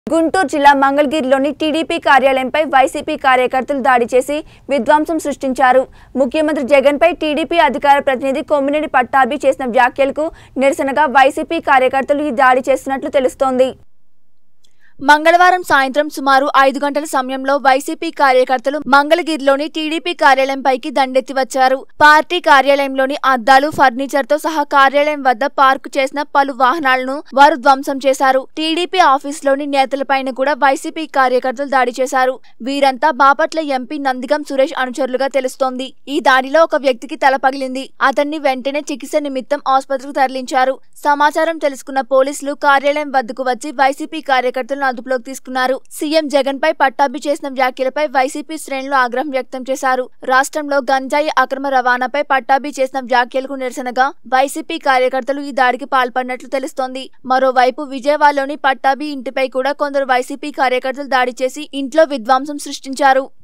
గుంటూరు జిల్లా మంగళగిరిలోని TDP కార్యాలయంపై YCP కార్యకర్తలు దాడి చేసి విధ్వంసం సృష్టించారు. ముఖ్యమంత్రి జగన్పై టీడీపీ అధికార ప్రతినిధి కొమ్మినేని పట్టాభి చేసిన వ్యాఖ్యలకు నిరసనగా వైసీపీ కార్యకర్తలు ఈ దాడి చేస్తున్నట్లు తెలుస్తోంది. మంగళవారం సాయంత్రం సుమారు 5 గంటల సమయంలో వైసీపీ కార్యకర్తలు మంగళగిరిలోని టీడీపీ కార్యాలయంపైకి దండెత్తి వచ్చారు. పార్టీ కార్యాలయంలోని అద్దాలు, ఫర్నిచర్ తో సహా కార్యాలయం వద్ద పార్కు చేసిన పలు వాహనాలను వారు ధ్వంసం చేశారు. టీడీపీ ఆఫీసులోని నేతలపైన కూడా వైసీపీ కార్యకర్తలు దాడి చేశారు. వీరంతా బాపట్ల ఎంపీ నందిగం సురేష్ అనుచరులుగా తెలుస్తోంది. ఈ దాడిలో ఒక వ్యక్తికి తల పగిలింది. అతన్ని వెంటనే చికిత్స నిమిత్తం ఆసుపత్రికి తరలించారు. సమాచారం తెలుసుకున్న పోలీసులు కార్యాలయం వద్దకు వచ్చి వైసీపీ కార్యకర్తలను అదుపులోకి తీసుకున్నారు. సీఎం జగన్ పై పట్టాభి చేసిన వ్యాఖ్యలపై వైసీపీ శ్రేణులు ఆగ్రహం వ్యక్తం చేశారు. రాష్ట్రంలో గంజాయి అక్రమ రవాణాపై పట్టాభి చేసిన వ్యాఖ్యలకు నిరసనగా వైసీపీ కార్యకర్తలు ఈ దాడికి పాల్పడినట్లు తెలుస్తోంది. మరోవైపు విజయవాడలోని పట్టాభి ఇంటిపై కూడా కొందరు వైసీపీ కార్యకర్తలు దాడి చేసి ఇంట్లో విధ్వంసం సృష్టించారు.